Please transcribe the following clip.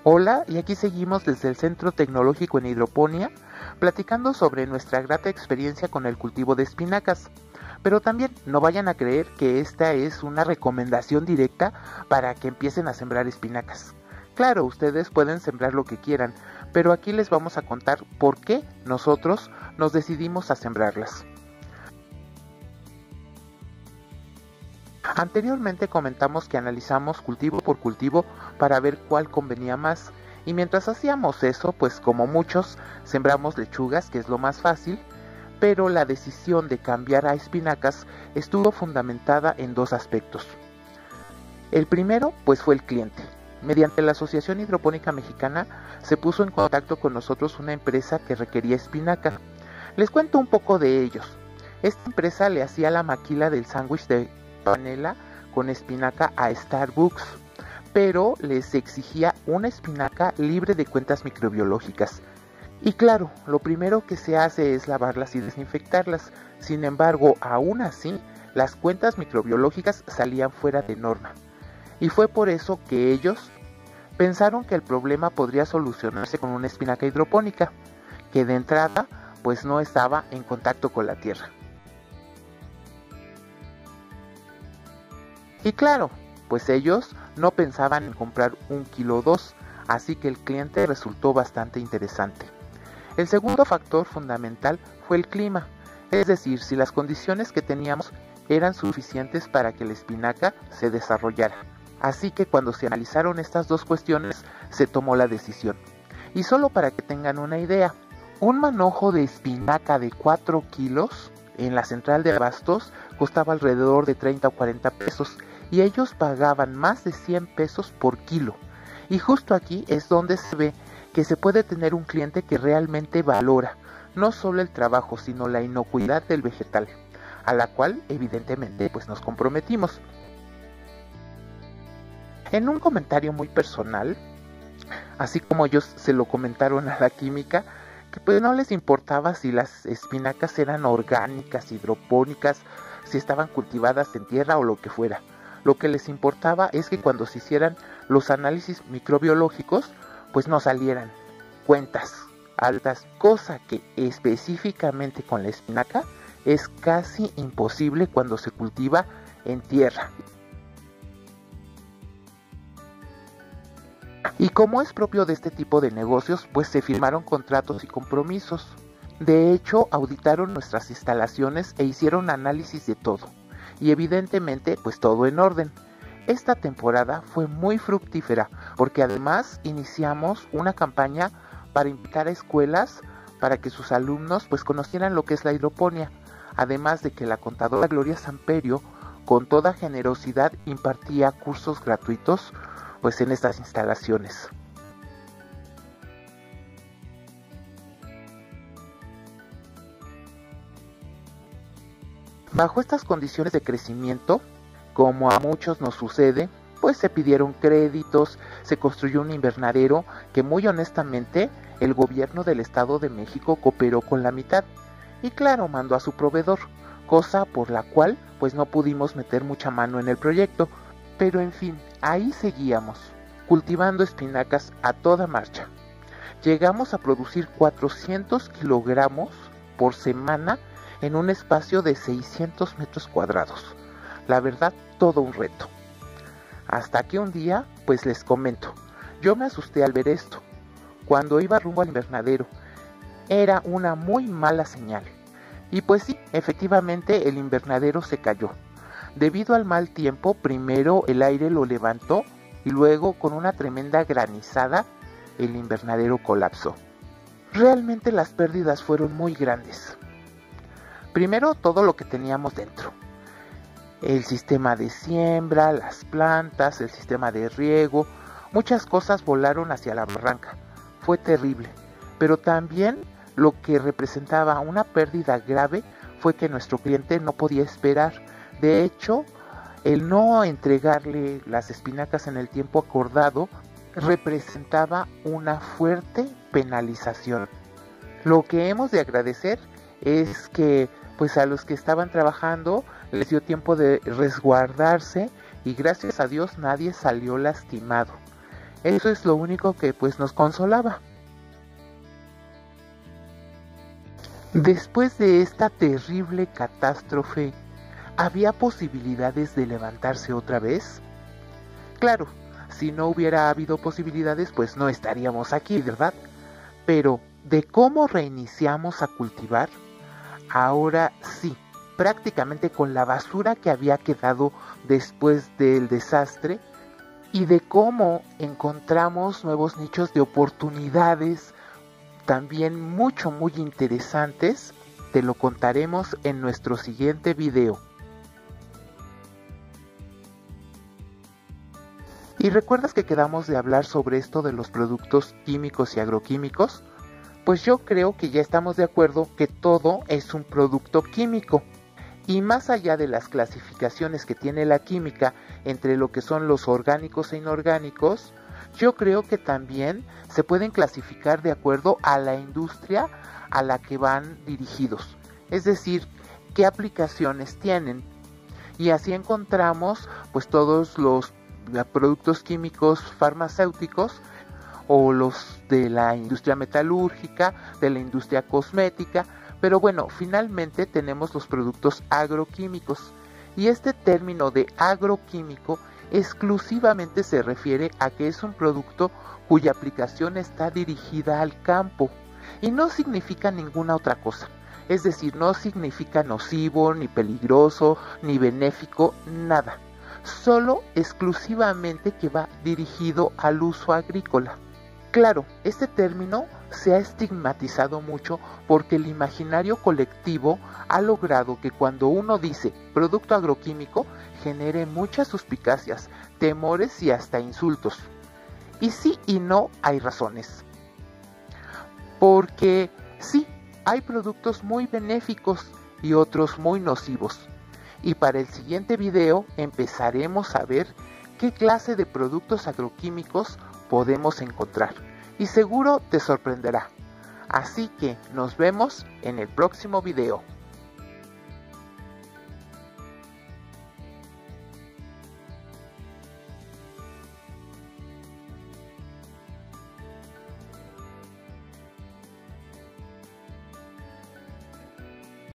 Hola, y aquí seguimos desde el Centro Tecnológico en Hidroponía, platicando sobre nuestra grata experiencia con el cultivo de espinacas. Pero también no vayan a creer que esta es una recomendación directa para que empiecen a sembrar espinacas. Claro, ustedes pueden sembrar lo que quieran, pero aquí les vamos a contar por qué nosotros nos decidimos a sembrarlas. Anteriormente comentamos que analizamos cultivo por cultivo para ver cuál convenía más, y mientras hacíamos eso, pues como muchos, sembramos lechugas, que es lo más fácil, pero la decisión de cambiar a espinacas estuvo fundamentada en dos aspectos. El primero, pues fue el cliente. Mediante la Asociación Hidropónica Mexicana se puso en contacto con nosotros una empresa que requería espinaca. Les cuento un poco de ellos. Esta empresa le hacía la maquila del sándwich de panela con espinaca a Starbucks, pero les exigía una espinaca libre de cuentas microbiológicas. Y claro, lo primero que se hace es lavarlas y desinfectarlas. Sin embargo, aún así, las cuentas microbiológicas salían fuera de norma. Y fue por eso que ellos pensaron que el problema podría solucionarse con una espinaca hidropónica, que de entrada pues no estaba en contacto con la tierra. Y claro, pues ellos no pensaban en comprar 1 kilo o 2, así que el cliente resultó bastante interesante. El segundo factor fundamental fue el clima, es decir, si las condiciones que teníamos eran suficientes para que la espinaca se desarrollara. Así que cuando se analizaron estas dos cuestiones, se tomó la decisión. Y solo para que tengan una idea, un manojo de espinaca de 4 kilos en la central de abastos costaba alrededor de 30 o 40 pesos, y ellos pagaban más de 100 pesos por kilo. Y justo aquí es donde se ve que se puede tener un cliente que realmente valora no solo el trabajo, sino la inocuidad del vegetal, a la cual evidentemente pues nos comprometimos. En un comentario muy personal, así como ellos se lo comentaron a la química, que pues no les importaba si las espinacas eran orgánicas, hidropónicas, si estaban cultivadas en tierra o lo que fuera. Lo que les importaba es que cuando se hicieran los análisis microbiológicos, pues no salieran cuentas altas, cosa que específicamente con la espinaca es casi imposible cuando se cultiva en tierra. Y como es propio de este tipo de negocios, pues se firmaron contratos y compromisos. De hecho, auditaron nuestras instalaciones e hicieron análisis de todo. Y evidentemente, pues todo en orden. Esta temporada fue muy fructífera, porque además iniciamos una campaña para invitar a escuelas para que sus alumnos pues conocieran lo que es la hidroponía. Además de que la contadora Gloria Samperio, con toda generosidad, impartía cursos gratuitos pues en estas instalaciones. Bajo estas condiciones de crecimiento, como a muchos nos sucede, pues se pidieron créditos, se construyó un invernadero que muy honestamente el gobierno del Estado de México cooperó con la mitad. Y claro, mandó a su proveedor, cosa por la cual pues no pudimos meter mucha mano en el proyecto. Pero en fin, ahí seguíamos, cultivando espinacas a toda marcha. Llegamos a producir 400 kilogramos por semana en un espacio de 600 metros cuadrados. La verdad, todo un reto. Hasta que un día, pues les comento, yo me asusté al ver esto. Cuando iba rumbo al invernadero, era una muy mala señal. Y pues sí, efectivamente el invernadero se cayó. Debido al mal tiempo, primero el aire lo levantó y luego con una tremenda granizada, el invernadero colapsó. Realmente las pérdidas fueron muy grandes. Primero, todo lo que teníamos dentro. El sistema de siembra, las plantas, el sistema de riego, muchas cosas volaron hacia la barranca. Fue terrible, pero también lo que representaba una pérdida grave fue que nuestro cliente no podía esperar. De hecho, el no entregarle las espinacas en el tiempo acordado representaba una fuerte penalización. Lo que hemos de agradecer es que pues a los que estaban trabajando les dio tiempo de resguardarse y gracias a Dios nadie salió lastimado. Eso es lo único que pues nos consolaba. Después de esta terrible catástrofe, ¿había posibilidades de levantarse otra vez? Claro, si no hubiera habido posibilidades, pues no estaríamos aquí, ¿verdad? Pero, ¿de cómo reiniciamos a cultivar? Ahora sí, prácticamente con la basura que había quedado después del desastre, y de cómo encontramos nuevos nichos de oportunidades, también muy interesantes, te lo contaremos en nuestro siguiente video. ¿Y recuerdas que quedamos de hablar sobre esto de los productos químicos y agroquímicos? Pues yo creo que ya estamos de acuerdo que todo es un producto químico. Y más allá de las clasificaciones que tiene la química entre lo que son los orgánicos e inorgánicos, yo creo que también se pueden clasificar de acuerdo a la industria a la que van dirigidos. Es decir, qué aplicaciones tienen. Y así encontramos pues todos los productos químicos farmacéuticos o los de la industria metalúrgica, de la industria cosmética, pero bueno, finalmente tenemos los productos agroquímicos. Y este término de agroquímico exclusivamente se refiere a que es un producto cuya aplicación está dirigida al campo y no significa ninguna otra cosa. Es decir, no significa nocivo, ni peligroso, ni benéfico, nada. Solo exclusivamente que va dirigido al uso agrícola. Claro, este término se ha estigmatizado mucho porque el imaginario colectivo ha logrado que cuando uno dice producto agroquímico genere muchas suspicacias, temores y hasta insultos. Y sí y no hay razones. Porque sí, hay productos muy benéficos y otros muy nocivos. Y para el siguiente video empezaremos a ver qué clase de productos agroquímicos podemos encontrar. Y seguro te sorprenderá. Así que nos vemos en el próximo video.